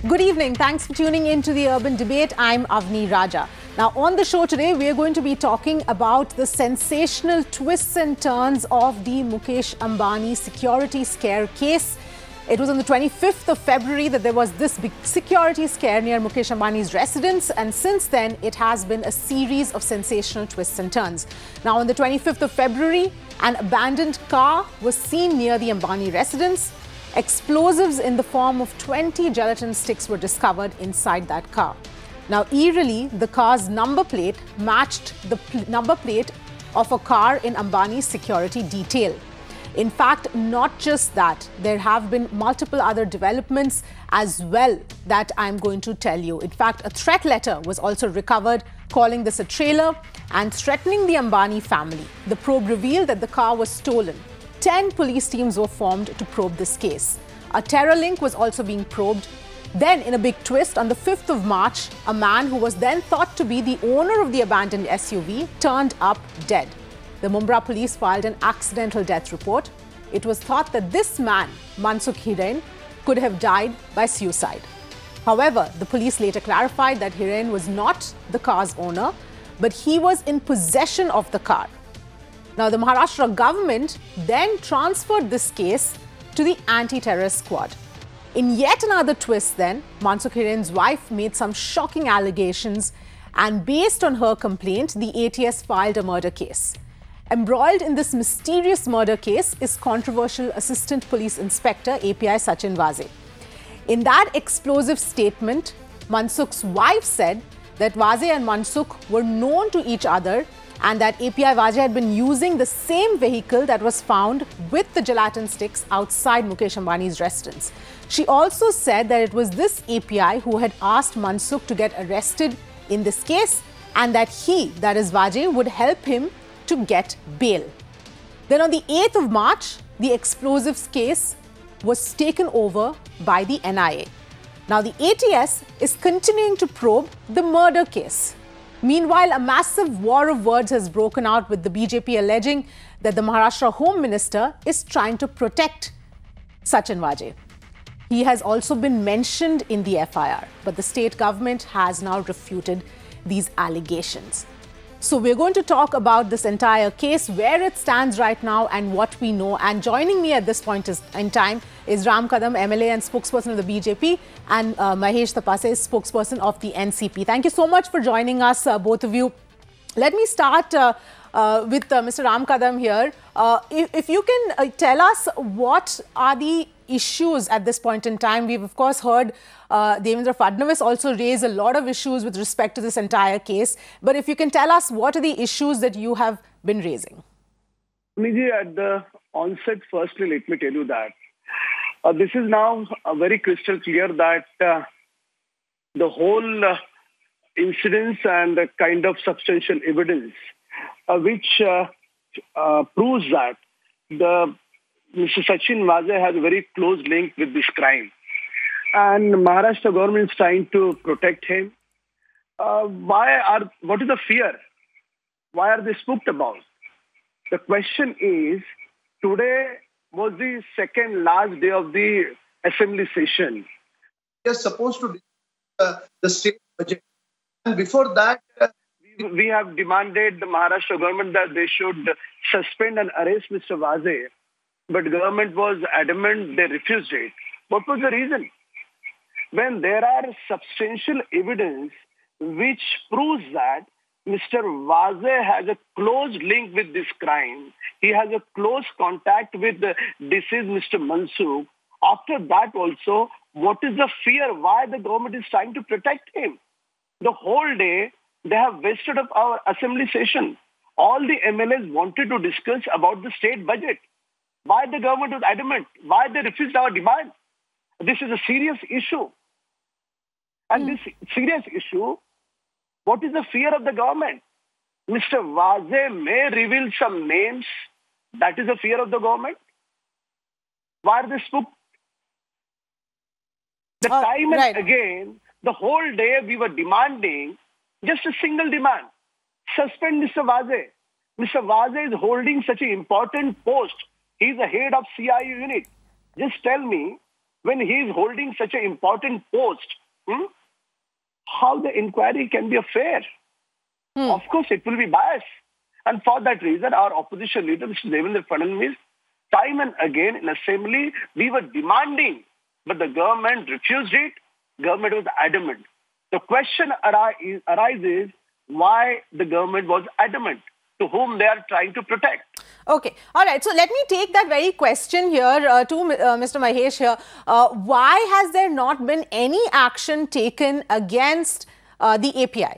Good evening. Thanks for tuning in to the Urban Debate. I'm Avni Raja. Now, on the show today, we're going to be talking about the sensational twists and turns of the Mukesh Ambani security scare case. It was on the 25th of February that there was this big security scare near Mukesh Ambani's residence, and since then, it has been a series of sensational twists and turns. Now, on the 25th of February, an abandoned car was seen near the Ambani residence. Explosives in the form of 20 gelatin sticks were discovered inside that car. Now, eerily, the car's number plate matched the number plate of a car in Ambani's security detail. In fact, not just that, there have been multiple other developments as well that I'm going to tell you. In fact, a threat letter was also recovered calling this a trailer and threatening the Ambani family. The probe revealed that the car was stolen. 10 police teams were formed to probe this case. A terror link was also being probed. Then, in a big twist, on the 5th of March, a man who was then thought to be the owner of the abandoned SUV turned up dead. The Mumbai police filed an accidental death report. It was thought that this man, Mansukh Hiren, could have died by suicide. However, the police later clarified that Hiren was not the car's owner, but he was in possession of the car. Now, the Maharashtra government then transferred this case to the anti-terrorist squad. In yet another twist then, Mansukh Hiren's wife made some shocking allegations, and based on her complaint, the ATS filed a murder case. Embroiled in this mysterious murder case is controversial Assistant Police Inspector API Sachin Waze. In that explosive statement, Mansukh's wife said that Waze and Mansukh were known to each other and that API Waze had been using the same vehicle that was found with the gelatin sticks outside Mukesh Ambani's residence. She also said that it was this API who had asked Mansukh to get arrested in this case and that he, that is Waze, would help him to get bail. Then on the 8th of March, the explosives case was taken over by the NIA. Now the ATS is continuing to probe the murder case. Meanwhile, a massive war of words has broken out with the BJP alleging that the Maharashtra Home Minister is trying to protect Sachin Waze. He has also been mentioned in the FIR, but the state government has now refuted these allegations. So we're going to talk about this entire case, where it stands right now and what we know. And joining me at this point in time is Ram Kadam, MLA and spokesperson of the BJP, and Mahesh Tapase, spokesperson of the NCP. Thank you so much for joining us, both of you. Let me start with Mr. Ram Kadam here. If you can tell us what are the issues at this point in time. We've, of course, heard Devendra Fadnavis also raise a lot of issues with respect to this entire case. But if you can tell us what are the issues that you have been raising? Niji, at the onset, firstly, let me tell you that this is now very crystal clear that the whole incidents and the kind of substantial evidence which proves that Mr. Sachin Waze has a very close link with this crime. And Maharashtra government is trying to protect him. What is the fear? Why are they spooked about? The question is, today was the second last day of the assembly session. We are supposed to the state budget. And before that, we have demanded the Maharashtra government that they should suspend and arrest Mr. Waze. But government was adamant, they refused it. What was the reason? When there are substantial evidence which proves that Mr. Waze has a close link with this crime, he has a close contact with the deceased Mr. Mansukh, after that also, what is the fear? Why the government is trying to protect him? The whole day, they have wasted up our assembly session. All the MLAs wanted to discuss about the state budget. Why the government was adamant? Why they refused our demand? This is a serious issue. And this serious issue, what is the fear of the government? Mr. Waze may reveal some names. That is the fear of the government. Why are they spooked? The time and again, the whole day we were demanding just a single demand. Suspend Mr. Waze. Mr. Waze is holding such an important post. He is the head of CIU unit. Just tell me, when he is holding such an important post, how the inquiry can be fair? Of course, it will be biased. And for that reason, our opposition leader, Mr. Devendra Fadnavis, time and again in assembly, we were demanding, but the government refused it. Government was adamant. The question arises why the government was adamant, to whom they are trying to protect. Okay. All right. So let me take that very question here to Mr. Mahesh here. Why has there not been any action taken against the API?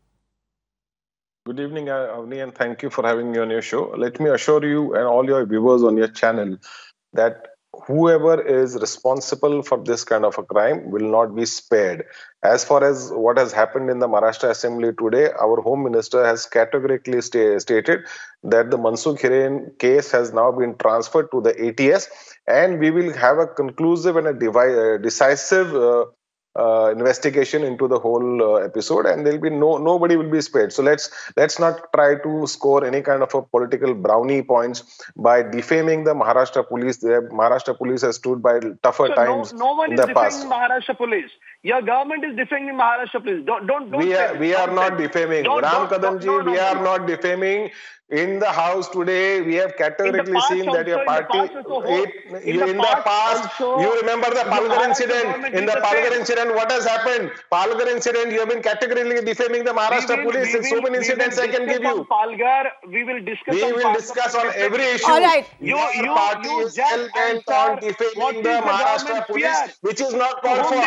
Good evening, Avni, and thank you for having me on your show. Let me assure you and all your viewers on your channel that whoever is responsible for this kind of a crime will not be spared. As far as what has happened in the Maharashtra Assembly today, our Home Minister has categorically stated that the Mansukh Hiren case has now been transferred to the ATS, and we will have a conclusive and a decisive investigation into the whole episode, and there'll be nobody will be spared. So let's not try to score any kind of a political brownie points by defaming the Maharashtra police. The Maharashtra police has stood by tougher times no one in is the past. defaming Maharashtra police. Your government is defaming Maharashtra police. Don't we are not defaming. Ram Kadamji, we are not defaming. In the House today, we have categorically seen that your party, in the past, you remember the Palghar incident. In the Palghar incident, what has happened? Palghar incident, you have been categorically defaming the Maharashtra police. In so many incidents I can give you. Palghar, we will discuss on every issue. All right. Your party is hell-bent on defaming the Maharashtra police, which is not called for.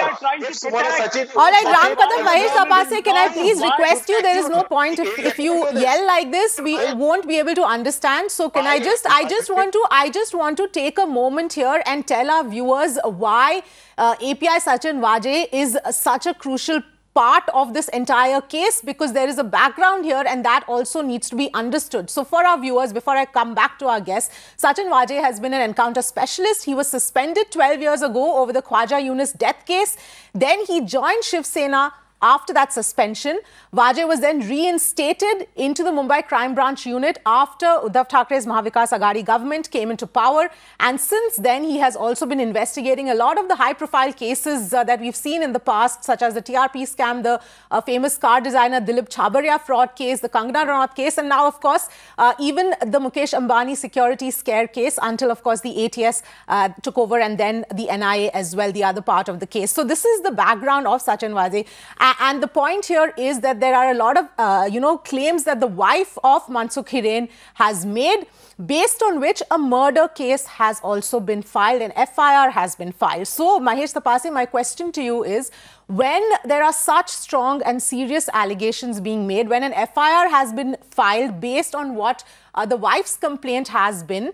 All right, Ram Kadam, Mahesh Tapase, can I please request you? There is no point if you yell like this. We won't be able to understand. So can I just want to take a moment here and tell our viewers why API Sachin Waje is such a crucial part of this entire case, because there is a background here and that also needs to be understood. So for our viewers, before I come back to our guest, Sachin Waje has been an encounter specialist. He was suspended 12 years ago over the Khwaja Yunus death case. Then he joined Shiv Sena. After that suspension, Waje was then reinstated into the Mumbai Crime Branch unit after Uddhav Thackeray's Maha Vikas Aghadi government came into power. And since then, he has also been investigating a lot of the high-profile cases that we've seen in the past, such as the TRP scam, the famous car designer Dilip Chhabaria fraud case, the Kangana Ranaut case, and now, of course, even the Mukesh Ambani security scare case, until, of course, the ATS took over, and then the NIA as well, the other part of the case. So this is the background of Sachin Waje. And the point here is that there are a lot of, claims that the wife of Mansukh Hiren has made, based on which a murder case has also been filed, an FIR has been filed. So, Mahesh Tapase, my question to you is, when there are such strong and serious allegations being made, when an FIR has been filed based on what the wife's complaint has been,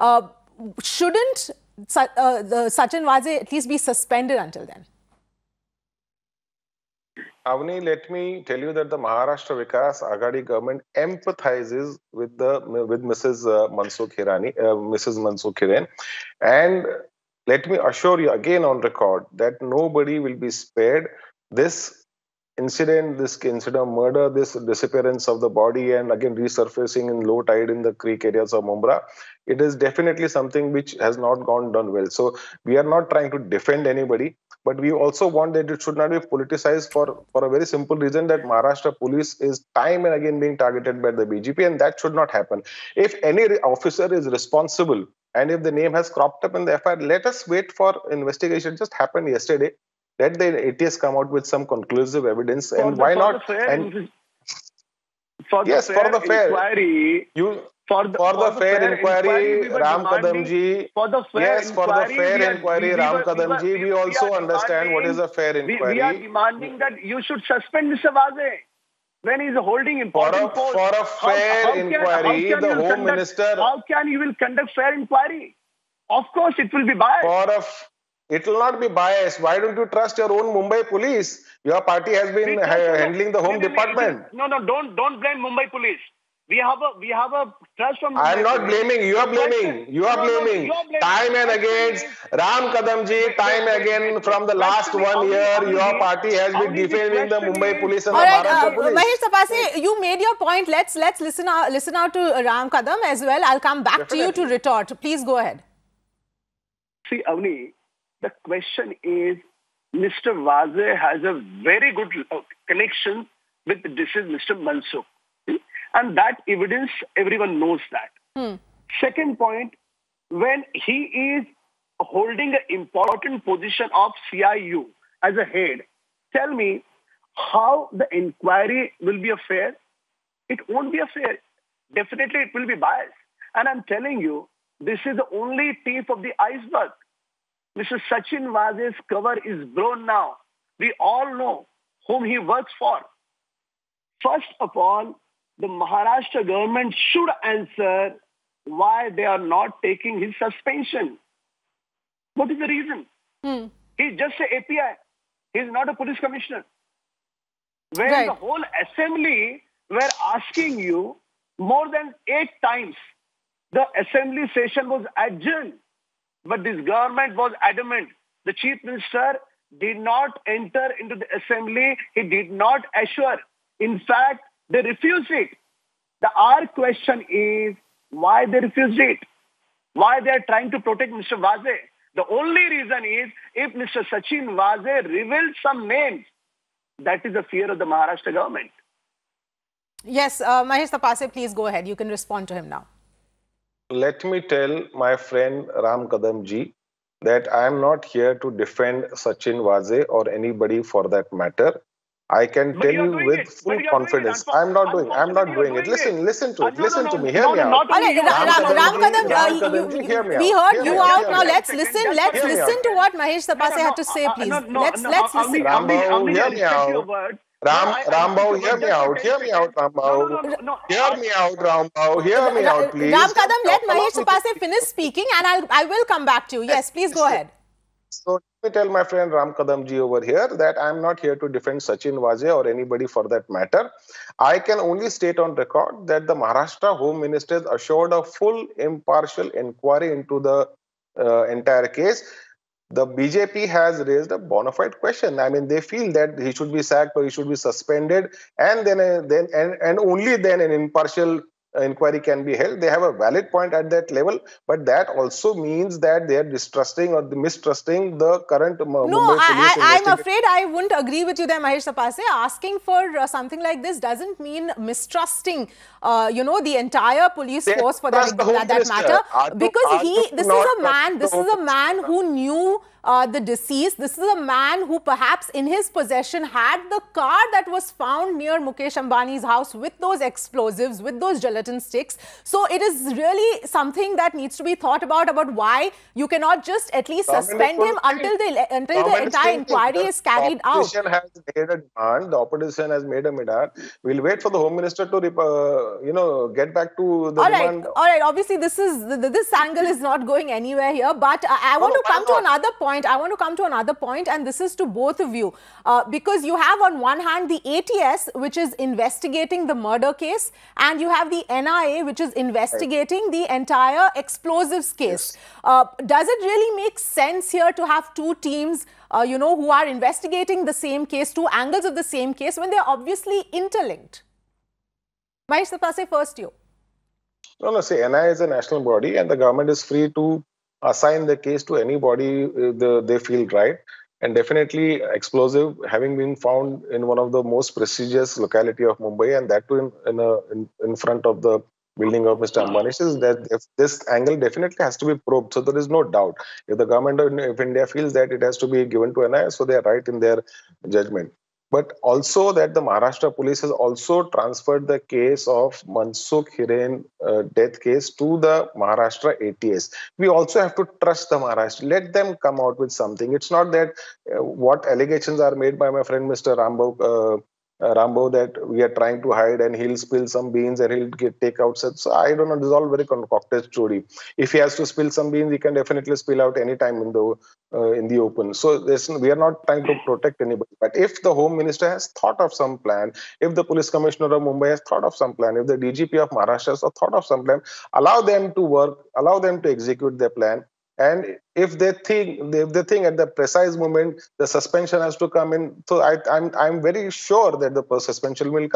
shouldn't Sachin Waje at least be suspended until then? Avni, let me tell you that the Maharashtra Vikas Aghadi government empathizes with Mrs. Mansukh Hiren, and let me assure you again on record that nobody will be spared. This incident of murder, this disappearance of the body, and again resurfacing in low tide in the creek areas of Mumbai, it is definitely something which has not done well. So we are not trying to defend anybody, but we also want that it should not be politicized for a very simple reason, that Maharashtra police is time and again being targeted by the BJP, and that should not happen. If any officer is responsible and if the name has cropped up in the FIR, let us wait for investigation. It just happened yesterday. Let the ATS come out with some conclusive evidence, and why not? For the fair inquiry, Ram Kadamji. For the fair inquiry, Ram Kadamji, we also understand what is a fair inquiry. We are demanding that you should suspend Mr. Waje when he is holding important posts. For a fair inquiry, the Home Minister. How can you will conduct fair inquiry? Of course, it will be biased. It will not be biased. Why don't you trust your own Mumbai police? Your party has been handling the Home Department. No, don't blame Mumbai police. We have a trust from Mumbai. I am not blaming. You are blaming. You are blaming. Time and again, Ram Kadamji, time again from the last 1 year, your party has been defaming the Mumbai police and the Maharashtra police. Mahesh Tapase, you made your point. Let's listen out to Ram Kadam as well. I'll come back to you to retort. Please go ahead. See, Avni, The question is, Mr. Waze has a very good connection with the deceased Mr. Mansukh. And that evidence, everyone knows that. Second point, when he is holding an important position of CIU as a head, tell me how the inquiry will be fair. It won't be fair. Definitely it will be biased. And I'm telling you, this is the only tip of the iceberg. Mr. Sachin Waze's cover is blown now. We all know whom he works for. First of all, the Maharashtra government should answer why they are not taking his suspension. What is the reason? He's just an API. He's not a police commissioner. When the whole assembly were asking you more than 8 times, the assembly session was adjourned. But this government was adamant. The chief minister did not enter into the assembly. He did not assure. In fact, they refused it. Our question is why they refused it. Why they are trying to protect Mr. Waze. The only reason is if Mr. Sachin Waze revealed some names, that is the fear of the Maharashtra government. Yes, Mahesh Tapase, please go ahead. You can respond to him now. Let me tell my friend Ram Kadamji that I am not here to defend Sachin Waze or anybody for that matter. I can tell you with full confidence. I'm not doing it. Listen to me. Hear me out. Ram Kadam, hear me out. We heard you out. Now let's listen. Let's listen to what Mahesh Tapase had to say, please. Let's listen. Rambao, hear me out. Rambao, hear me out. Hear me out, Rambao. Hear me out, Rambao. Hear me out, please. Ram Kadam, let Mahesh Tapase finish speaking and I will come back to you. Yes, please go ahead. So let me tell my friend Ram Kadamji over here that I'm not here to defend Sachin Waze or anybody for that matter. I can only state on record that the Maharashtra Home Minister assured a full impartial inquiry into the entire case. The BJP has raised a bona fide question. I mean, they feel that he should be sacked or he should be suspended, and then only then an impartial inquiry can be held. They have a valid point at that level, but that also means that they are distrusting or mistrusting the current No, I'm afraid I wouldn't agree with you there, Mahesh Tapase. Asking for something like this doesn't mean mistrusting, the entire police force for that matter. Because this is a man who knew the deceased. This is a man who perhaps in his possession had the car that was found near Mukesh Ambani's house with those explosives, with those gelatin sticks. So it is really something that needs to be thought about why you cannot just at least suspend him until the entire inquiry is carried out. The opposition has made a demand. We'll wait for the Home Minister to, get back to the demand. All right. Obviously, this angle is not going anywhere here. But I want to come to another point. And this is to both of you, because you have on one hand the ATS, which is investigating the murder case, and you have the NIA, which is investigating the entire explosives case. Does it really make sense here to have two teams, who are investigating the same case, two angles of the same case, when they are obviously interlinked? Mahesh Tapase, first you. No, see, NIA is a national body and the government is free to assign the case to anybody they feel right. And definitely explosive having been found in one of the most prestigious locality of Mumbai, and that too in front of the building of Mr. Ambani, is that this angle definitely has to be probed. So there is no doubt. If the government of India feels that it has to be given to NIA, so they are right in their judgment. But also that the Maharashtra police has also transferred the case of Mansukh Hiren death case to the Maharashtra ATS. We also have to trust the Maharashtra. Let them come out with something. It's not that what allegations are made by my friend Mr. Rambao that we are trying to hide and he'll spill some beans and he'll take out such. So I don't know. This is all very concocted story. If he has to spill some beans, he can definitely spill out any time in the open. So we are not trying to protect anybody. But if the Home Minister has thought of some plan, if the Police Commissioner of Mumbai has thought of some plan, if the DGP of Maharashtra has thought of some plan, allow them to work, allow them to execute their plan. And if they think at the precise moment the suspension has to come in, so I'm very sure that the suspension will come.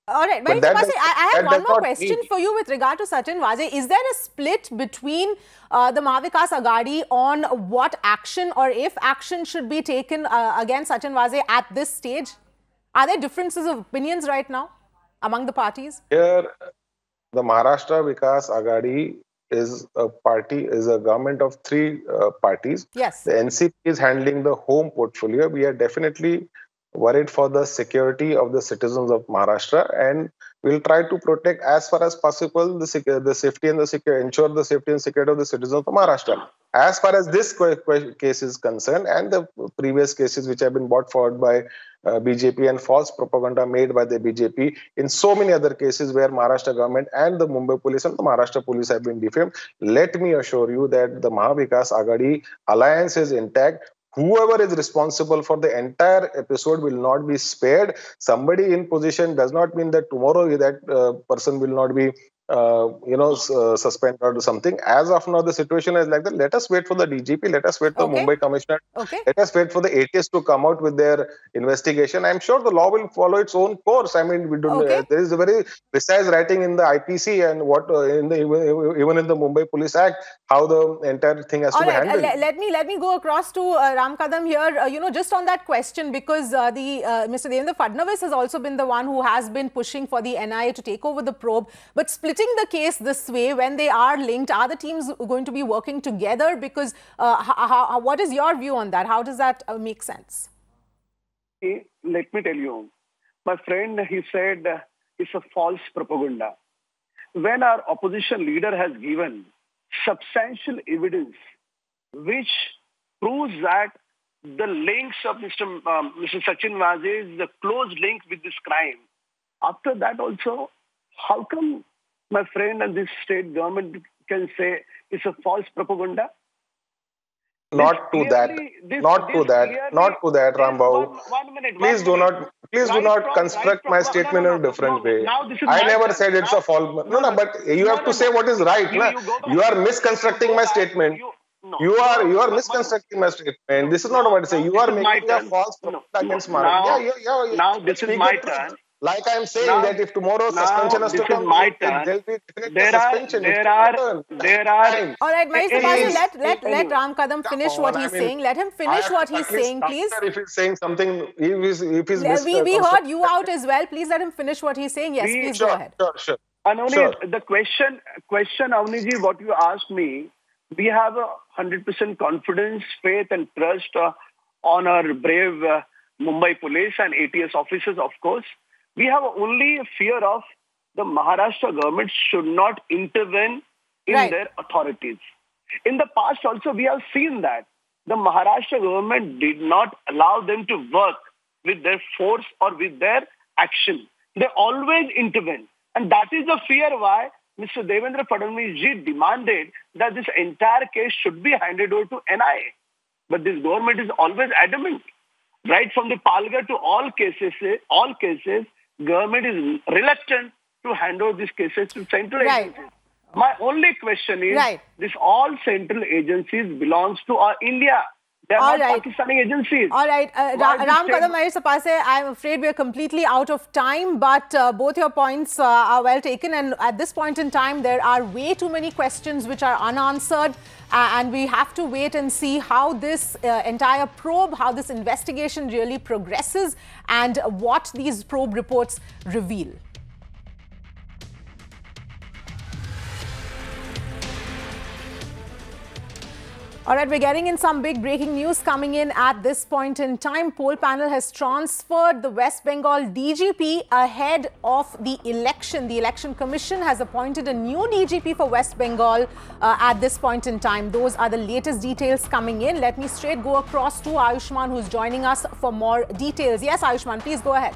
All right, But I have that one does more not question mean. for you with regard to Sachin Waze. Is there a split between the Mahavikas Aghadi on what action or if action should be taken against Sachin Waze at this stage? Are there differences of opinions right now among the parties? Here, the Maharashtra Vikas Aghadi is a government of three parties. Yes. The NCP is handling the home portfolio. We are definitely worried for the security of the citizens of Maharashtra, and we'll try to protect as far as possible the safety and ensure the safety and security of the citizens of Maharashtra. As far as this case is concerned, and the previous cases which have been brought forward by BJP and false propaganda made by the BJP in so many other cases where Maharashtra government and the Mumbai police and the Maharashtra police have been defamed, let me assure you that the Mahavikas Aghadi alliance is intact. Whoever is responsible for the entire episode will not be spared. Somebody in position does not mean that tomorrow that person will not be suspended or something. As of now, the situation is like that. Let us wait for the DGP. Let us wait for the Mumbai Commissioner. Okay. Let us wait for the ATS to come out with their investigation. I'm sure the law will follow its own course. I mean, there is a very precise writing in the IPC and what even in the Mumbai Police Act how the entire thing has to be handled. Let me go across to Ram Kadam here. Just on that question, because Mr. Devendra Fadnavis has also been the one who has been pushing for the NIA to take over the probe. But splitting the case this way, when they are linked, are the teams going to be working together? Because what is your view on that? How does that make sense? Let me tell you, my friend, he said it's a false propaganda. When our opposition leader has given substantial evidence which proves that the links of Mr. Sachin Waze is the close link with this crime. After that also, how come my friend and this state government can say it's a false propaganda? Not to that, Rambau. Please do not construct my statement in a different way. I never said it's a false. No, but you have to say what is right. You are misconstructing my statement. You are misconstructing my statement. This is not what I say. You are making a false propaganda against Maharashtra. Now this is my turn. Like I am saying that if tomorrow suspension has to come, there will be suspension. There are. All right, Mahesh, let Ram Kadam finish what he's saying. Let him finish what he's saying, please. If he's saying something, if he's we heard you out as well. Please let him finish what he's saying. Yes, please go ahead. Sure. And only the question, Avniji, what you asked me, we have 100% confidence, faith, and trust on our brave Mumbai police and ATS officers, of course. We have only a fear of the Maharashtra government should not intervene in their authorities. In the past also, we have seen that the Maharashtra government did not allow them to work with their force or with their action. They always intervene. And that is the fear why Mr. Devendra Fadnavis ji demanded that this entire case should be handed over to NIA. But this government is always adamant. Right from the Palghar to all cases, government is reluctant to hand over these cases to central agencies. My only question is, this all central agencies belongs to India. They are not Pakistani agencies. All right. Ram Kadam, I'm afraid we are completely out of time, but both your points are well taken. And at this point in time, there are way too many questions which are unanswered. And we have to wait and see how this entire probe, how this investigation really progresses and what these probe reports reveal. All right, we're getting in some big breaking news coming in at this point in time. Poll panel has transferred the West Bengal DGP ahead of the election. The Election Commission has appointed a new DGP for West Bengal at this point in time. Those are the latest details coming in. Let me straight go across to Ayushman, who's joining us for more details. Yes, Ayushman, please go ahead.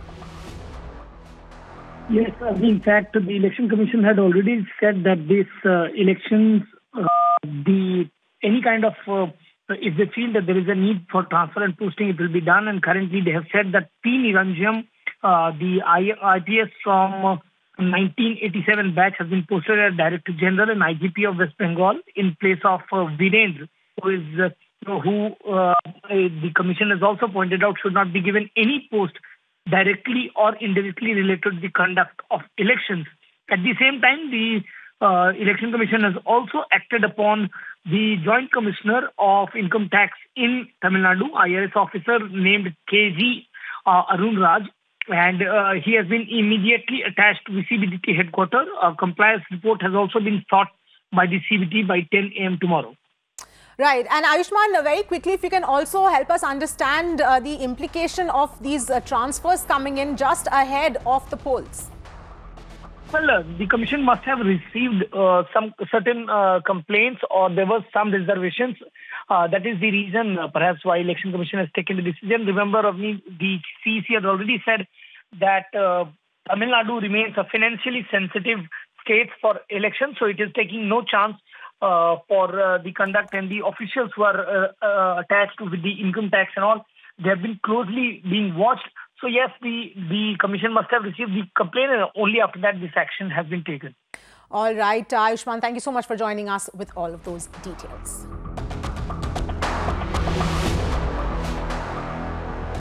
Yes, in fact, the Election Commission had already said that this elections, any kind of, if they feel that there is a need for transfer and posting, it will be done. And currently they have said that P. Niranjan, the IPS from 1987 batch, has been posted as Director General and IGP of West Bengal in place of Virendra, who is the Commission has also pointed out should not be given any post directly or indirectly related to the conduct of elections. At the same time, the Election Commission has also acted upon the Joint Commissioner of Income Tax in Tamil Nadu, IRS officer named KG Arun Raj, and he has been immediately attached to the CBDT headquarters. A compliance report has also been sought by the CBT by 10 a.m. tomorrow. Right. And Ayushman, very quickly, if you can also help us understand the implication of these transfers coming in just ahead of the polls. Well, the Commission must have received some certain complaints, or there were some reservations. That is the reason, perhaps, why Election Commission has taken the decision. Remember, the CEC had already said that Tamil Nadu remains a financially sensitive state for elections, so it is taking no chance for the conduct, and the officials who are attached with the income tax and all, they have been closely being watched. So yes, the Commission must have received the complaint, and only after that this action has been taken. All right, Ayushman, thank you so much for joining us with all of those details.